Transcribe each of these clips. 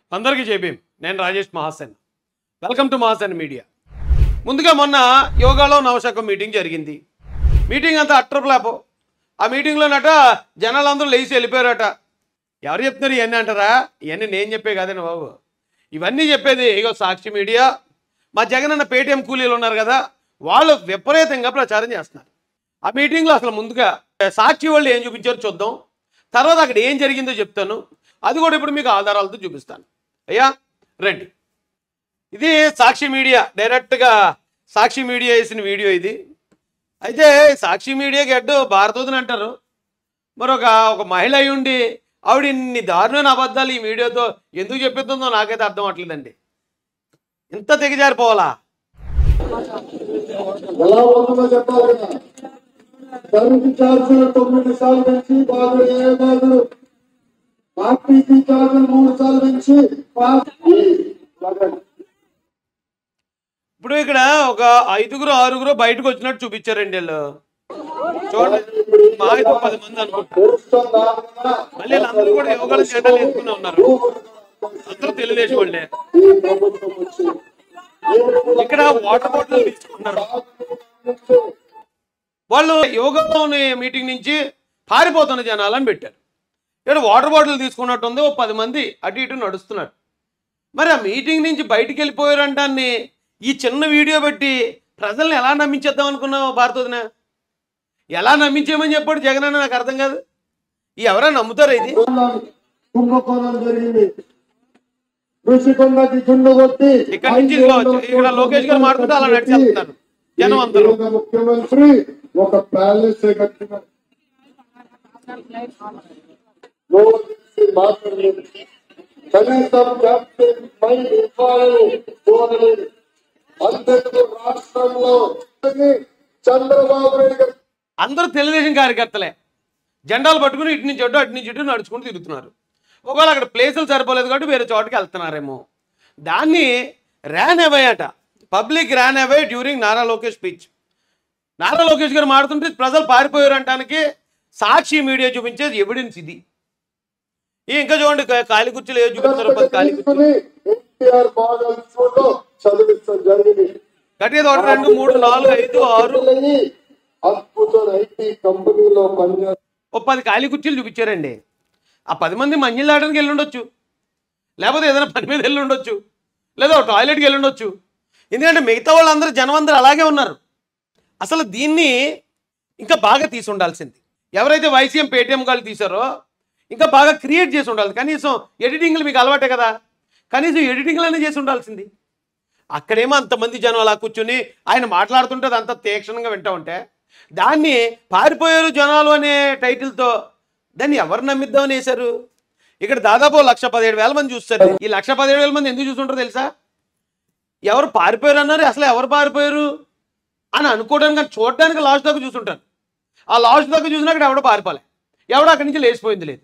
అందరికీ జైభీం. నేను Rajesh Mahasen. Welcome to Mahasen media. ముందుగా మొన్న యోగాలో నవశకం మీటింగ్ జరిగింది. మీటింగ్ అంతా అట్రప్లాపో. ఆ మీటింగ్లోనట జనాలందరూ లేచి వెళ్ళిపోయారట. ఎవరు చెప్తున్నారు ఇవన్నీ అంటారా? ఇవన్నీ నేను చెప్పే కాదండి బాబు. ఇవన్నీ చెప్పేది ఇగో సాక్షి మీడియా, మా జగన్ అన్న పేటీఎం కూలీలు ఉన్నారు కదా, వాళ్ళు విపరీతంగా ప్రచారం చేస్తున్నారు. ఆ మీటింగ్లో అసలు ముందుగా సాక్షి వాళ్ళు ఏం చూపించారో చూద్దాం. తర్వాత అక్కడ ఏం జరిగిందో చెప్తాను. అది కూడా ఇప్పుడు మీకు ఆధారాలతో చూపిస్తాను. అయ్యా రండి. ఇది సాక్షి మీడియా, డైరెక్ట్గా సాక్షి మీడియా వేసిన వీడియో ఇది. అయితే సాక్షి మీడియాకి హెడ్ భారతోదని అంటారు. మరి ఒక మహిళ అయి ఉండి ఆవిడ ఇన్ని దారుణమైన అబద్ధాలు ఈ వీడియోతో ఎందుకు చెప్పిస్తుందో నాకైతే అర్థం అవట్లేదండి. ఇంత తెగజారిపోవాలా? ఎలా ఉంటుందో చెప్పాలి కదా. దానికి ఛార్జీలు 9 సార్లు పెంచి బాధలు పార్టీకి ఛార్జీలు 3 సార్లు పెంచి ఇప్పుడు ఇక్కడ ఒక 5-6 బయటకు వచ్చినట్టు చూపించారండి వీళ్ళు. చూడండి, మా 10 మంది అనుకుంటున్నారు. మళ్ళీ వీళ్ళందరూ కూడా యోగాలు జెండాలు వేసుకుని ఉన్నారు. అందరూ తెలుగుదేశం వాళ్ళే. ఇక్కడ వాటర్ బాటిల్ తీసుకున్నారు. వాళ్ళు యోగాలో మీటింగ్ నుంచి పారిపోతున్న జనాలని పెట్టారు. ఇక్కడ వాటర్ బాటిల్ తీసుకున్నట్టుంది. 10 మంది అటు ఇటు నడుస్తున్నారు. మరి ఆ మీటింగ్ నుంచి బయటికి వెళ్ళిపోయారంటాన్ని ఈ చిన్న వీడియో పెట్టి ప్రజల్ని ఎలా నమ్మించేద్దాం అనుకున్నావు భారతోదిన? ఎలా నమ్మించేయమని చెప్పాడు జగన్ అన్న? నాకు అర్థం కాదు. ఈ ఎవరైనా నమ్ముతారా ఇది? కుంభకోణం జరిగింది. ఇక్కడ నుంచి ఇక్కడ లోకేష్ గారు మాట్లాడుతూ అలా నడిచేస్తున్నారు జనం అందరూ. ముఖ్యమంత్రి ఒక ప్యాలెస్ కట్టినారు. కనీసం రాష్ట్రంలో చంద్రబాబు నాయుడు గారు అందరూ తెలుగుదేశం కార్యకర్తలే. జెండాలు పట్టుకుని ఇటు నుంచి అటు నుంచి ఇటు నడుచుకుంటూ తిరుగుతున్నారు. ఒకవేళ అక్కడ ప్లేసులు సరిపోలేదు కాబట్టి వేరే చోటుకి వెళ్తున్నారేమో. దాన్ని ర్యాన్ అవే అట. Public ran away during Nara Lokesh speech. Nara Lokesh garu మాడుతుంటే ప్రజలు పారిపోయారు అంటానికి సాక్షి మీడియా చూపించేది ఎవిడెన్స్ ఇది. ఇంకా చూడండి, ఖాళీ కుర్చీలు ఏదో చూపిస్తారు. 10 ఖాళీ కుర్చీలు కట్టేది 1, 2, 3, 4, 5, 6 ఓ 10 ఖాళీ కుర్చీలు చూపించారండి. ఆ 10 మంది మంజీలు ఆడడానికి వెళ్ళి ఉండొచ్చు, లేకపోతే ఏదైనా పని మీద వెళ్ళి ఉండొచ్చు, లేదా టాయిలెట్కి వెళ్ళి ఉండొచ్చు. ఎందుకంటే మిగతా వాళ్ళందరూ జనం అందరూ అలాగే ఉన్నారు. అసలు దీన్ని ఇంకా బాగా తీసి ఉండాల్సింది. ఎవరైతే వైసీఎం పేటీఎం వాళ్ళు తీశారో ఇంకా బాగా క్రియేట్ చేసి ఉండాలి. కనీసం ఎడిటింగ్లు మీకు అలవాటే కదా, కనీసం ఎడిటింగ్లనే చేసి ఉండాల్సింది. అక్కడేమో అంతమంది జనం అలా కూర్చుని ఆయన మాట్లాడుతుంటే అంత తీక్షణంగా వింటూ ఉంటే దాన్ని పారిపోయారు జనాలు అనే టైటిల్తో దాన్ని ఎవరు నమ్మిద్దామని వేశారు. ఇక్కడ దాదాపు 1,17,000 మంది చూస్తారు. ఈ 1,17,000 మంది ఎందుకు చూస్తుంటారో తెలుసా? ఎవరు పారిపోయారు అన్నారు, అసలు ఎవరు పారిపోయారు అని అనుకోవడానికి కానీ చూడడానికి లాస్ట్ దాకా చూస్తుంటారు. ఆ లాస్ట్ దాకా చూసినా అక్కడ ఎవడో పారిపోలే, ఎవడో అక్కడి నుంచి లేచిపోయింది లేదు.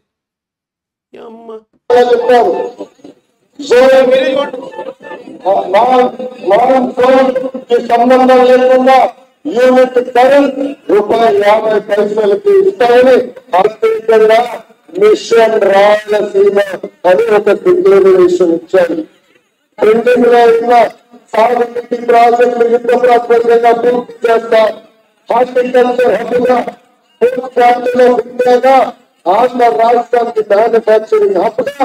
సంబంధం లేకుండా యూనిట్ కరెంట్ ₹50 ఇస్తామని అత్యంతంగా మిషన్ రాయలసీమ అని ఒక డిక్లరేషన్ ఇచ్చారు. ప్రింటింగ్ లో ఉన్న సాగునీటి ప్రాజెక్టులు యుద్ధ ప్రాతిపదికగా పూర్తి చేస్తాం. హార్టికల్చర్ హబ్గా ప్రాంతంలో ఉండేగా ఆంధ్ర రాష్ట్రానికి మ్యానుఫ్యాక్చరింగ్ హబ్గా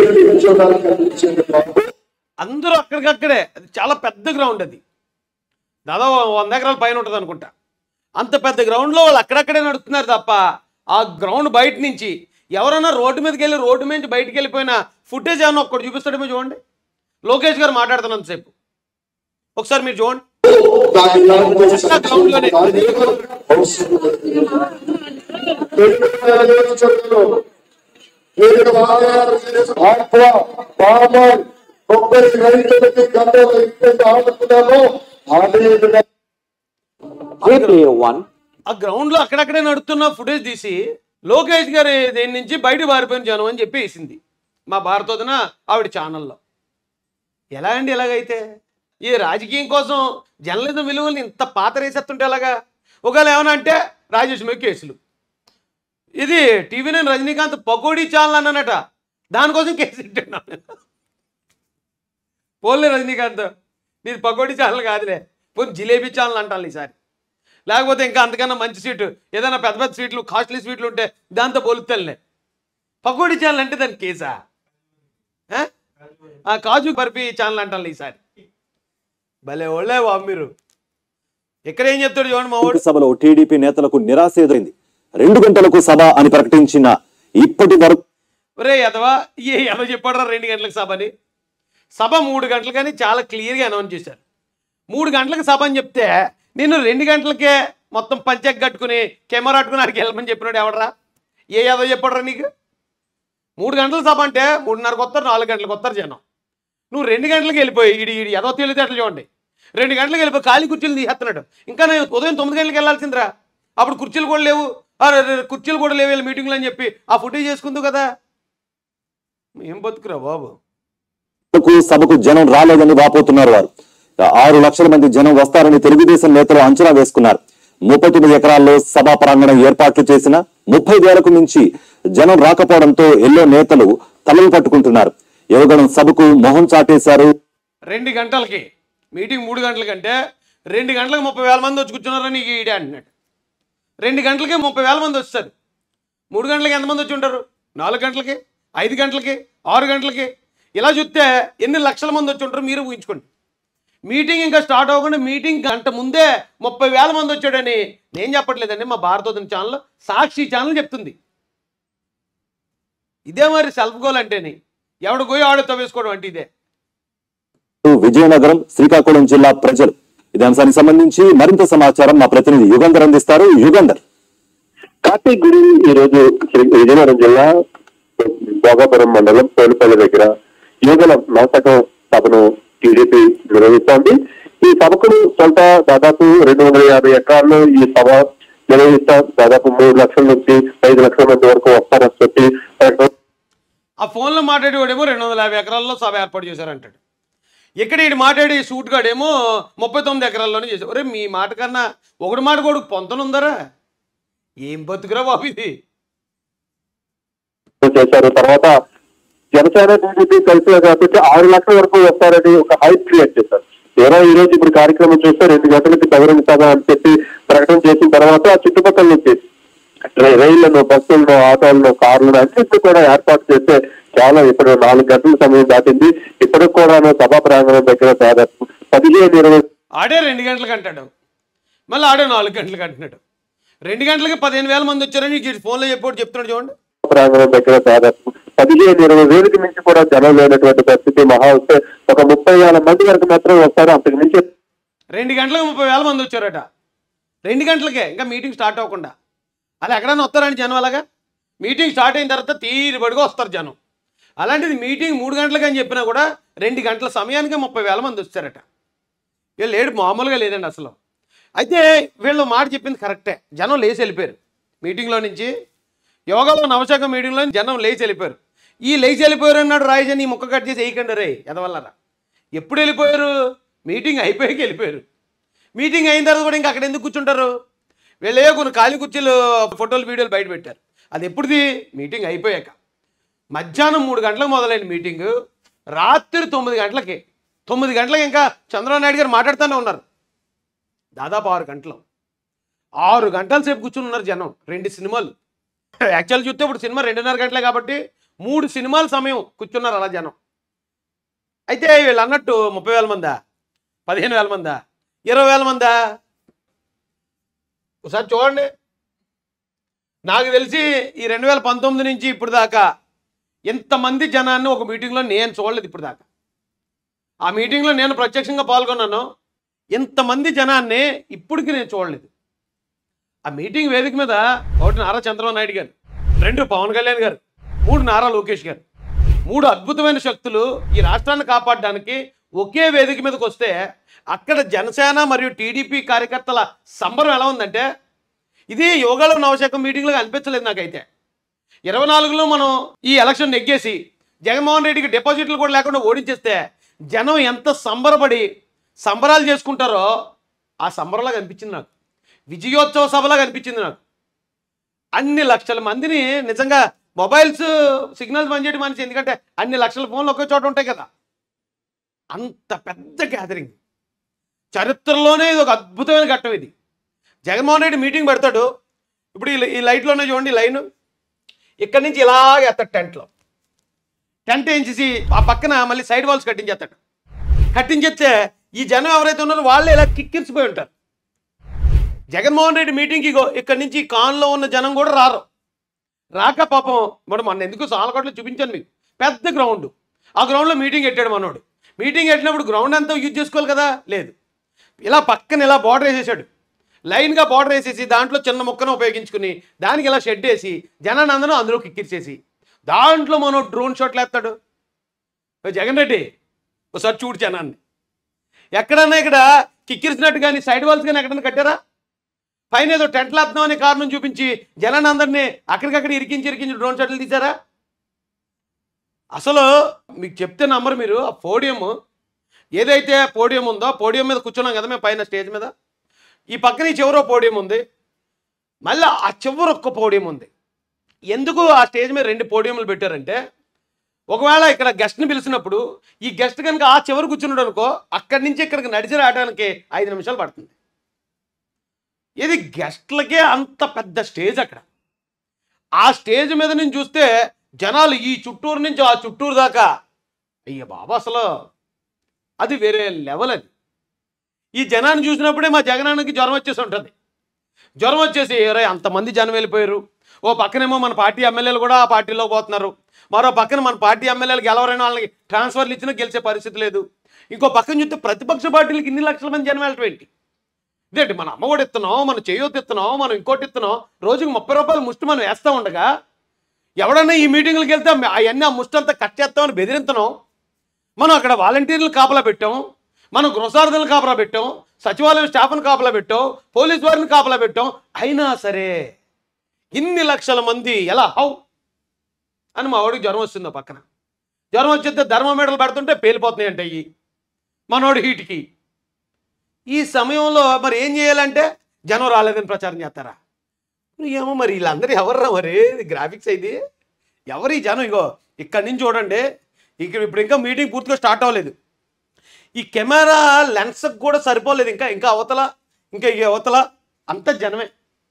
అందరూ అక్కడికక్కడే. అది చాలా పెద్ద గ్రౌండ్, అది దాదాపు 100 ఎకరాల పైన ఉంటుంది అనుకుంటా. అంత పెద్ద గ్రౌండ్లో వాళ్ళు అక్కడక్కడే నడుస్తున్నారు తప్ప ఆ గ్రౌండ్ బయట నుంచి ఎవరన్నా రోడ్డు మీదకి వెళ్ళి రోడ్డు మీద బయటికి వెళ్ళిపోయిన ఫుటేజ్ ఏమన్నా ఒక్కటి చూపిస్తాడేమో చూడండి. లోకేష్ గారు మాట్లాడుతున్నంతసేపు ఒకసారి మీరు చూడండి. గ్రౌండ్లోనే ఆ గ్రౌండ్ లో అక్కడక్కడే నడుస్తున్న ఫుటేజ్ తీసి లోకేష్ గారు దేని నుంచి బయట పారిపోయిన జనం అని చెప్పి వేసింది మా భారతోదిన ఆవిడ ఛానల్లో. ఎలా అండి ఎలాగైతే? ఈ రాజకీయం కోసం జర్నలిజం విలువల్ని ఇంత పాతరేసేస్తుంటే ఎలాగా? ఒకవేళ ఏమన్నా అంటే రాజేష్ మీద కేసులు. ఇది టీవీ9 రజనీకాంత్ పకోడీ ఛానల్ అన్నట, దానికోసం కేసు పెట్టాను. పోలే రజనీకాంత్, నీది పకోడీ ఛానల్ కాదులే, పోనీ జిలేబీ ఛానల్ అంటాను ఈసారి. లేకపోతే ఇంకా అంతకన్నా మంచి స్వీట్ ఏదైనా పెద్ద పెద్ద స్వీట్లు కాస్ట్లీ స్వీట్లు ఉంటే దాంతో పోలుతానులే. పకోడీ ఛానల్ అంటే దాని కేసా? కాజు బర్ఫీ ఛానల్ అంటాను ఈసారి. భలే ఒళ్ళే బాబు మీరు. ఇక్కడ ఏం చెప్తాడు చూడండి మా వాడు. సభలో టీడీపీ నేతలకు నిరాశ ఎదురైంది. 2 గంటలకు సభ అని ప్రకటించిన ఇప్పటి వరకు ఒరే ఎదవా, ఎదో చెప్పాడరా 2 గంటలకు సభ అని. సభ 3 గంటలు కానీ చాలా క్లియర్గా అనౌన్స్ చేశారు. 3 గంటలకు సభ అని చెప్తే నేను 2 గంటలకే మొత్తం పంచెక్ కట్టుకుని కెమెరా అట్టుకుని అక్కడికి వెళ్ళమని చెప్పినాడు ఎవడరా? ఏదో చెప్పాడరా నీకు? 3 గంటల సభ అంటే 3:30కి వస్తారు, 4 గంటలకు వస్తారు జనం. నువ్వు 2 గంటలకు వెళ్ళిపోయి ఈడి ఏదో తెలివితేటలు చూడండి. 2 గంటలకు వెళ్ళిపోయి ఖాళీ కుర్చీలు తీసేస్తున్నాడు. ఇంకా నేను ఉదయం 9 గంటలకు వెళ్ళాల్సిందిరా, అప్పుడు కుర్చీలు కూడా లేవు, కుర్చీలు కూడా లేవు వీళ్ళ మీటింగ్లు అని చెప్పి ఆ ఫుటేజ్ చేసుకుందు కదా. ఏం బతుకురా బాబు. సభకు జనం రాలేదని వాపోతున్నారు వారు. 6 లక్షల మంది జనం వస్తారని తెలుగుదేశం నేతలు అంచనా వేసుకున్నారు. 39 ఎకరాల్లో సభా ప్రాంగణం ఏర్పాట్లు చేసిన 30,000కు మించి జనం రాకపోవడంతో ఎల్లో నేతలు తలలు పట్టుకుంటున్నారు. యువగణం సభకు మొహం చాటేశారు. 2 గంటలకి మీటింగ్, 3 గంటల కంటే 2 గంటలకు 30,000 మంది వచ్చి కూర్చున్నారని ఈడే అంటున్నాడు. 2 గంటలకి 30,000 మంది వస్తారు. 3 గంటలకి ఎంతమంది వచ్చి ఉంటారు? 4 గంటలకి, 5 గంటలకి, 6 గంటలకి, ఇలా చూస్తే ఎన్ని లక్షల మంది వచ్చి ఉంటారు మీరు ఊహించుకోండి. మీటింగ్ ఇంకా స్టార్ట్ అవ్వకుండా మీటింగ్ గంట ముందే 30,000 మంది వచ్చాడని నేను చెప్పట్లేదండి, మా భారతోదయం ఛానల్, సాక్షి ఛానల్ చెప్తుంది. ఇదే మరి సెల్ఫ్ గోల్ అంటేని, ఎవడు పోయి ఆడుతో వేసుకోవడం అంటే ఇదే. విజయనగరం, శ్రీకాకుళం జిల్లా ప్రజలు ఇదే అంశానికి సంబంధించి మరింత సమాచారం మా ప్రతినిధి యుగంధర్ అందిస్తారు. యుగంధర్. కార్తీక్ గుడి ఈ రోజు విజయనగరం జిల్లా భోగాపురం మండలం పోలిపల్లి దగ్గర యువగల నాటకం సభను టీడీపీ నిర్వహిస్తోంది. ఈ సభకు సొంత దాదాపు 250 ఎకరాల్లో ఈ సభ నిర్వహిస్తాం. దాదాపు 3 లక్షల నుంచి 5 లక్షల మంది వరకు వస్తారని చెప్పి ఆ ఫోన్లో మాట్లాడేవాడేమో 250 ఎకరాల్లో సభ ఏర్పాటు చేశారంటాడు. ఇక్కడ ఈడు మాట్లాడి షూట్ గాడేమో 39 ఎకరాల్లోనే చేశారు. ఒరే మీ మాట కన్నా ఒకటి మాట కొడుకు పొంతనుందరా? ఏం బతుకురా బాబు ఇది. చేశారు. తర్వాత జనసేన టీడీపీ కలిసి కాబట్టి 6 లక్షల వరకు వస్తారని ఒక హైప్ క్రియేట్ చేశారు. ఏదో ఈ రోజు ఇప్పుడు కార్యక్రమం చూస్తే 2 గంటలకి బహిరంగ సభ అని చెప్పి ప్రకటన చేసిన తర్వాత ఆ చుట్టుపక్కల నుంచి రైళ్లను, బస్సులను, ఆటోలను, కార్లను అన్నింటినీ కూడా ఏర్పాటు చేస్తే చాలా ఇప్పుడు 4 గంటల సమయం దాటింది. ఇప్పటికి కూడా సభా ప్రాంగణం దగ్గర దాదాపు 15-20 ఆడే 2 గంటలకు అంటాడు, మళ్ళీ ఆడే 4 గంటలకు అంటున్నాడు. 2 గంటలకి 15,000 మంది వచ్చారని ఫోన్లో చెప్పి చెప్తున్నాడు చూడండి. ప్రాంగణం దగ్గర దాదాపు 15-20 వేలకు మించి కూడా జనం లేనటువంటి పరిస్థితి. మహా వస్తే ఒక 30,000 మంది వరకు మాత్రం వస్తారు. అంతకు మించి 2 గంటలకు 30,000 మంది వచ్చారట. 2 గంటలకే, ఇంకా మీటింగ్ స్టార్ట్ అవ్వకుండా. అలా ఎక్కడైనా వస్తారండి జనం? అలాగా మీటింగ్ స్టార్ట్ అయిన తర్వాత తీరుబడిగా వస్తారు జనం. అలాంటిది మీటింగ్ 3 గంటలకు అని చెప్పినా కూడా 2 గంటల సమయానికి 30,000 మంది వచ్చారట. వీళ్ళు లేడు, మామూలుగా లేదండి అసలు. అయితే వీళ్ళు మాట చెప్పింది కరెక్టే. జనం లేచి వెళ్ళిపోయారు మీటింగ్లో నుంచి. యోగాలో నవశాఖ మీటింగ్లో జనం లేచి వెళ్ళిపోయారు. ఈ లేచి వెళ్ళిపోయారు అన్నాడు రాయజన్. ఈ ముక్క కట్ చేసి వేయకండి రే ఎదవల్లరా. ఎప్పుడు వెళ్ళిపోయారు? మీటింగ్ అయిపోయాక వెళ్ళిపోయారు. మీటింగ్ అయిన తర్వాత కూడా ఇంకా అక్కడ ఎందుకు కూర్చుంటారు? వీళ్ళే కొన్ని ఖాళీ కుర్చీలు, ఫోటోలు, వీడియోలు బయట పెట్టారు. అది ఎప్పుడుది? మీటింగ్ అయిపోయాక. మధ్యాహ్నం 3 గంటలకు మొదలైన మీటింగు రాత్రి 9 గంటలకి. 9 గంటలకు ఇంకా చంద్రబాబు నాయుడు గారు మాట్లాడుతూనే ఉన్నారు. దాదాపు 6 గంటలు. 6 గంటల సేపు కూర్చుని ఉన్నారు జనం. 2 సినిమాలు. యాక్చువల్ చూస్తే ఇప్పుడు సినిమా 2:30 గంటలే కాబట్టి 3 సినిమాల సమయం కూర్చున్నారు అలా జనం. అయితే వీళ్ళు అన్నట్టు 30,000 మందా, 15,000 మందా, 20,000 మందా? ఒకసారి చూడండి. నాకు తెలిసి ఈ 2019 నుంచి ఇప్పుడు దాకా ఇంతమంది జనాన్ని ఒక మీటింగ్లో నేను చూడలేదు ఇప్పుడు దాకా. ఆ మీటింగ్లో నేను ప్రత్యక్షంగా పాల్గొన్నాను. ఇంతమంది జనాన్ని ఇప్పటికి నేను చూడలేదు. ఆ మీటింగ్ వేదిక మీద 1 నారా చంద్రబాబు నాయుడు గారు, 2 పవన్ కళ్యాణ్ గారు, 3 నారా లోకేష్ గారు, 3 అద్భుతమైన శక్తులు ఈ రాష్ట్రాన్ని కాపాడడానికి ఒకే వేదిక మీదకి వస్తే అక్కడ జనసేన మరియు టీడీపీ కార్యకర్తల సంబరం ఎలా ఉందంటే ఇది యోగాలో నవశాఖ మీటింగ్లో అనిపించలేదు నాకైతే. 24లో మనం ఈ ఎలక్షన్ నెగ్గేసి జగన్మోహన్ రెడ్డికి డిపాజిట్లు కూడా లేకుండా ఓడించేస్తే జనం ఎంత సంబరపడి సంబరాలు చేసుకుంటారో ఆ సంబరంలాగా అనిపించింది నాకు. విజయోత్సవ సభలాగా అనిపించింది నాకు. అన్ని లక్షల మందిని నిజంగా మొబైల్స్ సిగ్నల్స్ పనిచేయడం మనిషి, ఎందుకంటే అన్ని లక్షల ఫోన్లు ఒకే చోట ఉంటాయి కదా. అంత పెద్ద గ్యాదరింగ్, చరిత్రలోనే ఇది ఒక అద్భుతమైన ఘట్టం. ఇది జగన్మోహన్ రెడ్డి మీటింగ్ పెడతాడు. ఇప్పుడు ఈ లైట్లోనే చూడండి, లైన్ ఇక్కడి నుంచి ఇలాగ ఎత్తాడు, టెంట్ వేయించేసి ఆ పక్కన మళ్ళీ సైడ్ వాల్స్ కట్టించేస్తే ఈ జనం ఎవరైతే ఉన్నారో వాళ్ళే ఇలా కిక్కిరిసిపోయి ఉంటారు. జగన్మోహన్ రెడ్డి మీటింగ్కి ఇక్కడి నుంచి కాన్లో ఉన్న జనం కూడా రాక పాపం మొన్న ఎందుకు సాలకోటలో చూపించాను మీకు, పెద్ద గ్రౌండ్, ఆ గ్రౌండ్లో మీటింగ్ పెట్టాడు మనోడు. మీటింగ్ పెట్టినప్పుడు గ్రౌండ్ అంతా యూజ్ చేసుకోవాలి కదా, లేదు, ఇలా పక్కన ఇలా బార్డర్ వేసేసాడు, లైన్గా బార్డర్ వేసేసి దాంట్లో చిన్న ముక్కను ఉపయోగించుకుని దానికి ఇలా షెడ్ వేసి జనాన్ని అందరూ అందులో కిక్కిరిసేసి దాంట్లో మనం డ్రోన్ షాట్లు వేస్తాడు. జగన్ రెడ్డి ఒకసారి చూడు జనాన్ని, ఎక్కడన్నా ఇక్కడ కిక్కిరిసినట్టు కానీ సైడ్ వాల్స్ కానీ ఎక్కడన్నా కట్టారా? పైన ఏదో టెంట్లు వేస్తున్నాం అనే కారణం చూపించి జనాన్ని అందరినీ అక్కడికక్కడ ఇరికించి డ్రోన్ షాట్లు తీసారా? అసలు మీకు చెప్తే నమ్మరు మీరు. ఆ పోడియం ఏదైతే పోడియం ఉందో పోడియం మీద కూర్చున్నాం కదా మేము పైన స్టేజ్ మీద, ఈ పక్కన ఈ చివరో పోడియం ఉంది, మళ్ళీ ఆ చివర ఒక్క పోడియం ఉంది. ఎందుకు ఆ స్టేజ్ మీద 2 పోడియంలు పెట్టారంటే, ఒకవేళ ఇక్కడ గెస్ట్ని పిలిచినప్పుడు ఈ గెస్ట్ కనుక ఆ చివరి కూర్చున్నాడు అనుకో, అక్కడి నుంచి ఇక్కడికి నడిచి రావడానికి 5 నిమిషాలు పడుతుంది. ఇది గెస్ట్లకే అంత పెద్ద స్టేజ్ అక్కడ. ఆ స్టేజ్ మీద నుంచి చూస్తే జనాలు ఈ చుట్టూరు నుంచి ఆ చుట్టూరు దాకా, అయ్య బాబా అసలు అది వేరే లెవెల్. అది ఈ జనాన్ని చూసినప్పుడే మా జగనానికి జ్వరం వచ్చేసి ఉంటుంది. జ్వరం వచ్చేసి అంతమంది జనం వెళ్ళిపోయారు. ఓ పక్కనేమో మన పార్టీ ఎమ్మెల్యేలు కూడా ఆ పార్టీలో పోతున్నారు, మరో పక్కన మన పార్టీ ఎమ్మెల్యేలకు ఎవరైనా వాళ్ళకి ట్రాన్స్ఫర్లు ఇచ్చినా గెలిచే పరిస్థితి లేదు. ఇంకో పక్కన చూస్తే ప్రతిపక్ష పార్టీలకు ఇన్ని లక్షల మంది జనం వెళ్ళటం ఏంటి? ఇదేంటి, మన అమ్మ కూడా ఇస్తున్నాం, మన చేయూత ఇస్తున్నాం, మనం ఇంకోటి ఇస్తున్నాం, రోజుకి 30 రూపాయలు ముష్టి మనం వేస్తూ ఉండగా ఎవడన్నా ఈ మీటింగ్లకు వెళ్తే అవన్నీ ఆ ముష్టి అంతా కట్ చేస్తామని బెదిరింతున్నాం. మనం అక్కడ వాలంటీర్లు కాపలా పెట్టాం, మనం గృహసారథులను కాపలా పెట్టాం, సచివాలయం స్టాఫ్ను కాపలా పెట్టాం, పోలీసు వారిని కాపలా పెట్టాం. అయినా సరే ఇన్ని లక్షల మంది ఎలా హౌ అని మా వాడికి జ్వరం వస్తుందో, పక్కన జ్వరం వచ్చేస్తే ధర్మమీటలు పెడుతుంటే పేలిపోతున్నాయంట అయ్యి మనోడి హీట్కి. ఈ సమయంలో మరి ఏం చేయాలంటే జనం రాలేదని ప్రచారం చేస్తారా? ఏమో మరి వీళ్ళందరూ ఎవర్రా మరి, గ్రాఫిక్స్ అయితే ఎవరు ఈ జనం? ఇగో ఇక్కడి నుంచి చూడండి, ఇప్పుడు ఇంకా మీటింగ్ పూర్తిగా స్టార్ట్ అవ్వలేదు. ఈ కెమెరా లెన్స్కి కూడా సరిపోలేదు, ఇంకా అవతల అంత జనమే.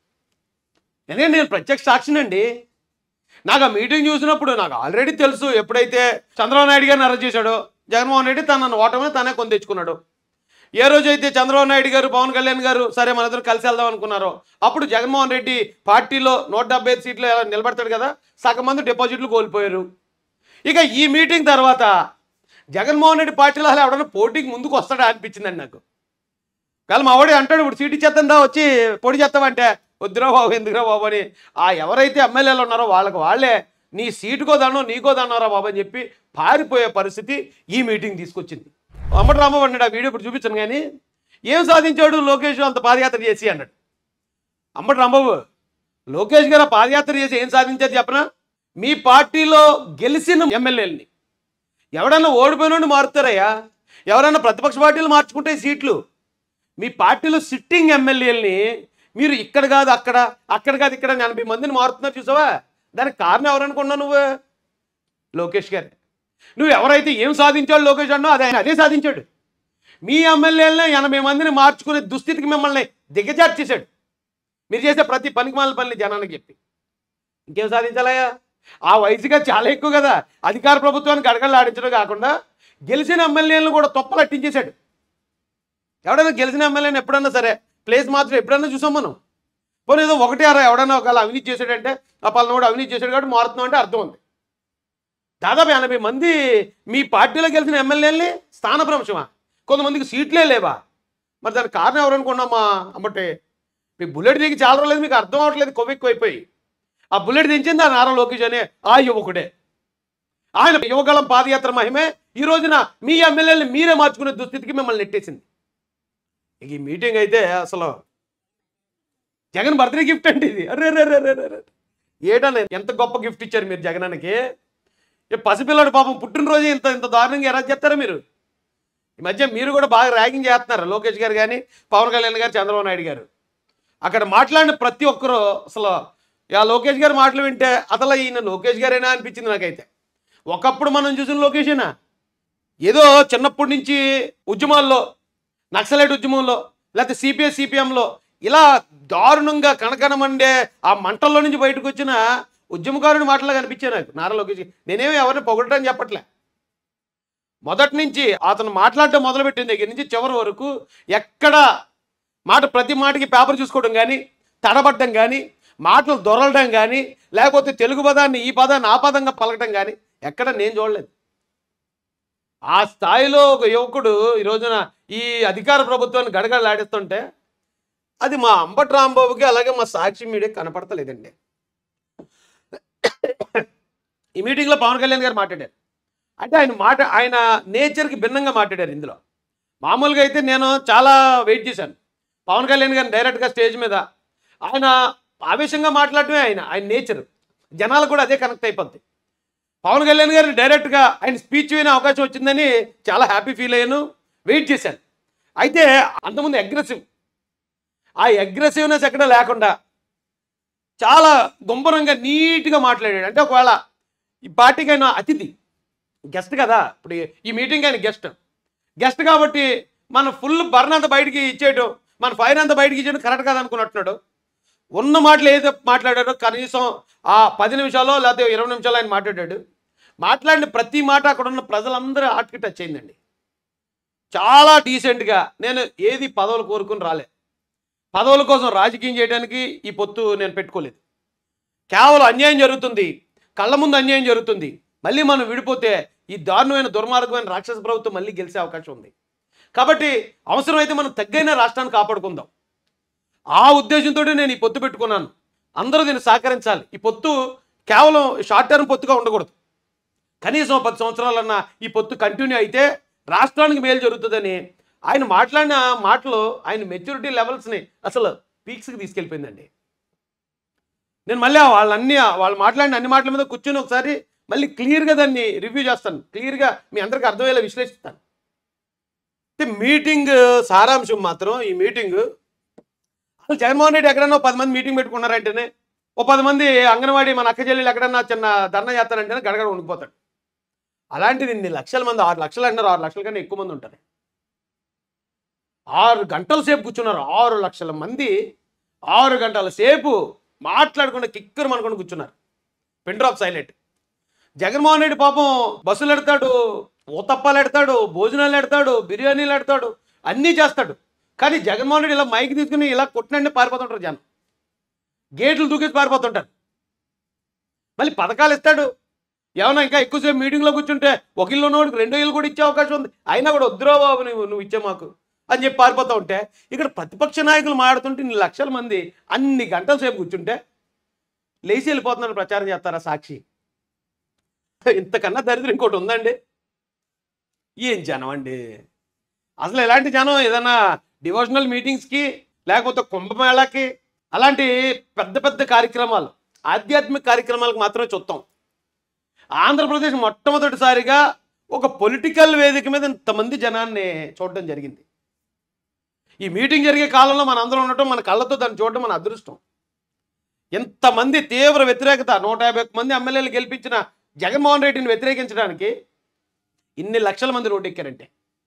నేను ప్రత్యక్ష సాక్షినండి. నాకు ఆ మీటింగ్ చూసినప్పుడు నాకు ఆల్రెడీ తెలుసు, ఎప్పుడైతే చంద్రబాబు నాయుడు గారిని అరెస్ట్ చేశాడో జగన్మోహన్ రెడ్డి తనను ఓటమి తనే కొని తెచ్చుకున్నాడు. ఏ రోజైతే చంద్రబాబు నాయుడు గారు పవన్ కళ్యాణ్ గారు సరే మన ఇద్దరు కలిసి వెళ్దాం అనుకున్నారో అప్పుడు జగన్మోహన్ రెడ్డి పార్టీలో 175 సీట్లు ఎలా నిలబడతాడు కదా, సగం మంది డిపాజిట్లు కోల్పోయారు. ఇక ఈ మీటింగ్ తర్వాత జగన్మోహన్ రెడ్డి పార్టీలో అలా ఎవడన్నా పోటీకి ముందుకు వస్తాడా అనిపించిందండి నాకు. కానీ మా వాడే అంటాడు, ఇప్పుడు సీటు ఇచ్చేద్దా వచ్చి పొడి చేస్తామంటే, వద్దురా బాబు ఎందుకురా బాబు అని ఆ ఎవరైతే ఎమ్మెల్యేలు ఉన్నారో వాళ్ళే నీ సీటుకో దానో నీకో దాన్నారా బాబు అని చెప్పి పారిపోయే పరిస్థితి ఈ మీటింగ్ తీసుకొచ్చింది. అంబటి రాంబాబు అన్నాడు, ఆ వీడియో ఇప్పుడు చూపించాను కానీ, ఏం సాధించాడు లోకేష్ అంత పాదయాత్ర చేసి అన్నాడు. అంబటి రాంబాబు, లోకేష్ గారు పాదయాత్ర చేసి ఏం సాధించారు చెప్పనా? మీ పార్టీలో గెలిచిన ఎమ్మెల్యేలని ఎవడన్నా ఓడిపోయిన మారుతారయ్యా, ఎవరన్నా ప్రతిపక్ష పార్టీలు మార్చుకుంటే సీట్లు. మీ పార్టీలో సిట్టింగ్ ఎమ్మెల్యేలని మీరు ఇక్కడ కాదు అక్కడ కాదు ఇక్కడ 80 మందిని మారుతున్నారు చూసావా? దానికి కారణం ఎవరనుకున్నావు నువ్వు? లోకేష్ గారు. నువ్వు ఎవరైతే ఏం సాధించాడు లోకేష్ అన్నావు అదే సాధించాడు. మీ ఎమ్మెల్యేలని 80 మందిని మార్చుకునే దుస్థితికి మిమ్మల్ని దిగజార్చేశాడు. మీరు చేసే ప్రతి పనికిమాలిన పనులు జనానికి చెప్పి ఇంకేం సాధించాలయ్యా? ఆ వయసుగా చాలా ఎక్కువ కదా, అధికార ప్రభుత్వానికి గడగడలు ఆడించడం కాకుండా గెలిచిన ఎమ్మెల్యేలను కూడా తొప్పలట్టించేశాడు. ఎవడైనా గెలిచిన ఎమ్మెల్యేని ఎప్పుడన్నా సరే ప్లేస్ మాత్రం ఎప్పుడన్నా చూసాం మనం. పోనీ ఏదో 1-6 ఎవడన్నా ఒకవేళ అవినీతి చేశాడంటే ఆ పలానా అవినీతి చేశాడు కాబట్టి మారుతున్నాం అంటే అర్థం ఉంది. దాదాపు 80 మంది మీ పార్టీలో గెలిచిన ఎమ్మెల్యేలని స్థానభ్రంశమా? కొంతమందికి సీట్లే లేవా? మరి దానికి కారణం ఎవరనుకున్నామా? అమ్మటే మీకు బుల్లెట్ దిగి చాలా రోజులేదు, మీకు అర్థం అవ్వట్లేదు, కొవ్వెక్కువైపోయి. ఆ బుల్లెట్ దించింది ఆ నారా లోకేష్ అనే ఆ యువకుడే. ఆయన యువగళం పాదయాత్ర మహిమే ఈ రోజున మీ ఎమ్మెల్యేని మీరే మార్చుకునే దుస్థితికి మిమ్మల్ని నెట్టేసింది. ఈ మీటింగ్ అయితే అసలు జగన్ బర్త్డే గిఫ్ట్ అండి ఇది. అరే ఏటన్నా ఎంత గొప్ప గిఫ్ట్ ఇచ్చారు మీరు జగనానికి. పసిపిల్లడు పాపం పుట్టినరోజు ఇంత దారుణంగా ఎలా చేస్తారా మీరు? ఈ మధ్య మీరు కూడా బాగా ర్యాగింగ్ చేస్తున్నారు, లోకేష్ గారు కానీ పవన్ కళ్యాణ్ గారు చంద్రబాబు నాయుడు గారు. అక్కడ మాట్లాడిన ప్రతి ఒక్కరు అసలు ఆ లోకేష్ గారు మాటలు వింటే అసలు ఈయన లోకేష్ గారేనా అనిపించింది నాకైతే. ఒకప్పుడు మనం చూసిన లోకేషేనా? ఏదో చిన్నప్పటి నుంచి ఉద్యమాల్లో, నక్సలైట్ ఉద్యమంలో, లేకపోతే సిపిఐ సిపిఎంలో ఇలా దారుణంగా కనకనమండే ఆ మంటల్లో నుంచి బయటకు వచ్చిన ఉద్యమకారుని మాటలా కనిపించాయి నాకు నారా లోకేష్. నేనేమి ఎవరిని పొగడటం చెప్పట్లే. మొదటి నుంచి అతను మాట్లాడటం మొదలుపెట్టిన దగ్గర నుంచి చివరి వరకు ఎక్కడ ప్రతి మాటకి పేపర్ చూసుకోవడం కానీ, తడబడ్డం కానీ, మాటలు దొరలడం కానీ, లేకపోతే తెలుగు పదాన్ని ఈ పదాన్ని ఆ పదంగా పలకటం కానీ ఎక్కడ నేను చూడలేదు. ఆ స్థాయిలో ఒక యువకుడు ఈ రోజున ఈ అధికార ప్రభుత్వాన్ని గడగడలాడిస్తుంటే అది మా అంబటి రాంబాబుకి అలాగే మా సాక్షి మీడియాకి కనపడతలేదండి. ఈ మీటింగ్లో పవన్ కళ్యాణ్ గారు మాట్లాడారు. అంటే ఆయన నేచర్కి భిన్నంగా మాట్లాడారు. ఇందులో మామూలుగా అయితే నేను చాలా వెయిట్ చేశాను పవన్ కళ్యాణ్ గారిని డైరెక్ట్గా స్టేజ్ మీద ఆయన ఆవేశంగా మాట్లాడటమే ఆయన నేచర్. జనాలు కూడా అదే కనెక్ట్ అయిపోద్ది. పవన్ కళ్యాణ్ గారిని డైరెక్ట్గా ఆయన స్పీచ్ వినే అవకాశం వచ్చిందని చాలా హ్యాపీ ఫీల్ అయ్యాను, వెయిట్ చేశాను. అయితే అంతకుముందు ఆ అగ్రెసివ్నెస్ ఎక్కడ లేకుండా చాలా గుంభరంగా నీట్గా మాట్లాడాడు. అంటే ఒకవేళ ఈ పార్టీకి ఆయన అతిథి, గెస్ట్ కదా, ఇప్పుడు ఈ మీటింగ్ ఆయన గెస్ట్ కాబట్టి మన ఫుల్ బర్న్ అంతా బయటికి ఇచ్చేయడం, మన ఫైర్ అంతా బయటికి ఇచ్చేయడం కరెక్ట్ కాదు అనుకున్నట్టున్నాడు. ఉన్న మాటలు ఏదైతే మాట్లాడాడో కనీసం ఆ 10 నిమిషాలు లేకపోతే 20 నిమిషాలు ఆయన మాట్లాడిన ప్రతి మాట అక్కడ ఉన్న ప్రజలందరూ హార్ట్కి టచ్ అయిందండి. చాలా డీసెంట్గా. నేను ఏది పదవులు కోరుకుని రాలే, పదవుల కోసం రాజకీయం చేయడానికి ఈ పొత్తు నేను పెట్టుకోలేదు. కేవలం అన్యాయం జరుగుతుంది, కళ్ళ ముందు అన్యాయం జరుగుతుంది. మళ్ళీ మనం విడిపోతే ఈ దారుణమైన దుర్మార్గమైన రాక్షస ప్రభుత్వం మళ్ళీ గెలిచే అవకాశం ఉంది. కాబట్టి అవసరమైతే మనం తగ్గైన రాష్ట్రాన్ని కాపాడుకుందాం. ఆ ఉద్దేశంతో నేను ఈ పొత్తు పెట్టుకున్నాను. అందరూ దీన్ని సహకరించాలి. ఈ పొత్తు కేవలం షార్ట్ టర్మ్ పొత్తుగా ఉండకూడదు. కనీసం 10 సంవత్సరాలన్నా ఈ పొత్తు కంటిన్యూ అయితే రాష్ట్రానికి మేలు జరుగుతుందని ఆయన మాట్లాడిన మాటలు ఆయన మెచ్యూరిటీ లెవెల్స్ని అసలు పీక్స్కి తీసుకెళ్ళిపోయిందండి. నేను మళ్ళీ వాళ్ళు మాట్లాడిన అన్ని మాటల మీద కూర్చొని ఒకసారి మళ్ళీ క్లియర్గా దాన్ని రివ్యూ చేస్తాను, క్లియర్గా మీ అందరికీ అర్థమయ్యేలా విశ్లేషిస్తాను. అయితే మీటింగ్ సారాంశం మాత్రం ఈ మీటింగ్ అసలు జగన్మోహన్ రెడ్డి ఎక్కడన్నా 10 మంది మీటింగ్ పెట్టుకున్నారంటేనే, 10 మంది అంగన్వాడీ మన అక్క చెల్లెలు ఎక్కడన్నా చిన్న ధర్నా చేస్తారంటేనే గడగడ ఉండిపోతాడు. అలాంటిది ఇన్ని లక్షల మంది, 6 లక్షలు అంటారు, 6 లక్షల కన్నా ఎక్కువ మంది ఉంటారు. 6 గంటల సేపు కూర్చున్నారు. 6 లక్షల మంది 6 గంటల సేపు మాట్లాడకుండా కిక్కరు మనకుండా కూర్చున్నారు. Pin drop silent. Jaganmohan Reddy పాపం బస్సులు ఎడతాడు, ఊతప్పాలు ఎడతాడు, భోజనాలు ఎడతాడు, బిర్యానీలు ఎడతాడు, అన్నీ చేస్తాడు. కానీ జగన్మోహన్ రెడ్డి ఇలా మైక్ తీసుకుని ఇలా కొట్టినండి పారిపోతుంటారు జనం. గేట్లు దూకేసి పారిపోతుంటారు. మళ్ళీ పథకాలు ఇస్తాడు. ఏమన్నా ఇంకా ఎక్కువసేపు మీటింగ్లో కూర్చుంటే ఒక ఇల్లు ఉన్నవాడికి 2 ఇల్లు కూడా ఇచ్చే అవకాశం ఉంది. అయినా కూడా వద్దురా బాబు నువ్వు ఇచ్చే మాకు అని చెప్పి పారిపోతూ ఉంటే, ఇక్కడ ప్రతిపక్ష నాయకులు మాట్లాడుతుంటే ఇన్ని లక్షల మంది అన్ని గంటల సేపు కూర్చుంటే లేచి వెళ్ళిపోతున్నారు. ప్రచారం చేస్తారా సాక్షి? ఇంతకన్నా దరిద్రం ఇంకోటి ఉందండి? ఏం జనం అండి అసలు. ఇలాంటి జనం ఏదైనా డివోషనల్ మీటింగ్స్కి లేకపోతే కుంభమేళాకి అలాంటి పెద్ద పెద్ద కార్యక్రమాలు, ఆధ్యాత్మిక కార్యక్రమాలకు మాత్రమే చూస్తాం. ఆంధ్రప్రదేశ్ మొట్టమొదటిసారిగా ఒక పొలిటికల్ వేదిక మీద ఇంతమంది జనాన్ని చూడడం జరిగింది. ఈ మీటింగ్ జరిగే కాలంలో మన అందరం ఉండటం, మన కళ్ళతో దాన్ని చూడడం మన అదృష్టం. ఎంతమంది తీవ్ర వ్యతిరేకత, 150 మంది ఎమ్మెల్యేలు గెలిపించిన జగన్మోహన్ రెడ్డిని వ్యతిరేకించడానికి ఇన్ని లక్షల మంది రోడ్డు ఎక్కారంటే.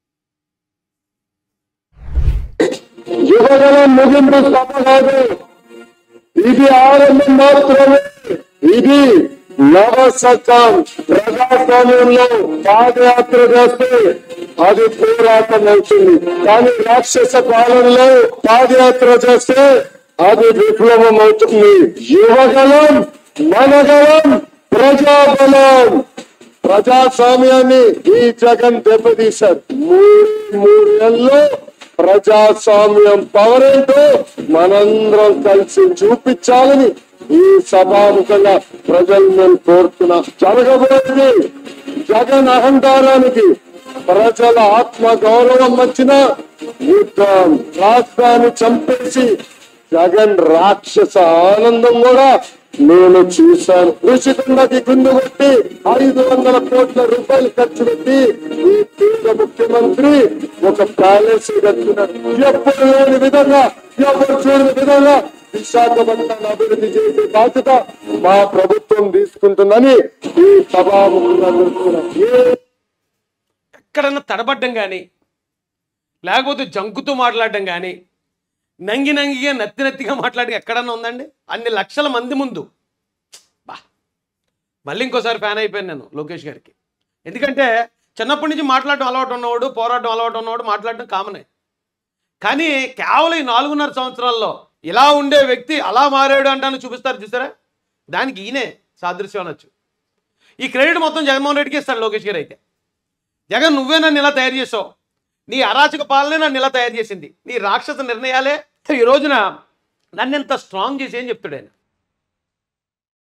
యువగలం ముగింపు సభ కాదు, ఇది ఆరంభం మాత్రమే. ఇది నవశకం. ప్రజాస్వామ్యంలో పాదయాత్ర చేస్తే అది పోరాటం అవుతుంది, కానీ రాక్షస పాలనలో పాదయాత్ర చేస్తే అది విప్లవం అవుతుంది. యువగలం, మనగలం, ప్రజాబలం. ప్రజాస్వామ్యాన్ని ఈ జగన్ దెబ్బతీశారు. 3 నెలల్లో ప్రజాస్వామ్యం పవర్ ఏంటో మనందరం కలిసి చూపించాలని ఈ సభాముఖంగా ప్రజలు నేను కోరుతున్నా. జరగబోయేది జగన్ అహంకారానికి ప్రజల ఆత్మ గౌరవం వచ్చిన యుద్ధం. రాష్ట్రాన్ని చంపేసి జగన్ రాక్షస ఆనందం కూడా నేను చూశాను. ఋషికొండకి గుండు కొట్టి 500 కోట్ల రూపాయలు ఖర్చు పెట్టి ఈ పేద ముఖ్యమంత్రి ఒక ప్యాలెస్ కట్టినాడు. ఎప్పుడు లేని విధంగా, ఎవరు చూడని విధంగా విశాఖపట్నాన్ని అభివృద్ధి చేసే బాధ్యత మా ప్రభుత్వం తీసుకుంటుందని ఈ సభాముఖంగా ఎక్కడన్నా తడబడ్డం కానీ లేకపోతే జంకుతూ మాట్లాడడం కానీ నంగిగా నత్తిగా మాట్లాడడం ఎక్కడన్నా ఉందండి? అన్ని లక్షల మంది ముందు. బా, మళ్ళీ ఇంకోసారి ఫ్యాన్ అయిపోయాను నేను లోకేష్ గారికి. ఎందుకంటే చిన్నప్పటి నుంచి మాట్లాడడం అలవాటు ఉన్నవాడు, పోరాటం అలవాటు ఉన్నవాడు మాట్లాడడం కామనే. కానీ కేవలం ఈ 4.5 సంవత్సరాల్లో ఇలా ఉండే వ్యక్తి అలా మారాడు అంటాను చూపిస్తారు చూసారా? దానికి ఈయనే సాదృశ్యం అనొచ్చు. ఈ క్రెడిట్ మొత్తం జగన్మోహన్ రెడ్డికి ఇస్తాడు లోకేష్ గారు. అయితే జగన్ నువ్వే నన్ను ఇలా తయారు చేసావు, నీ అరాచక పాలనే నన్ను ఇలా తయారు చేసింది, నీ రాక్షస నిర్ణయాలే ఈ రోజున నన్ను ఎంత స్ట్రాంగ్ చేసి అని చెప్తాడు ఆయన.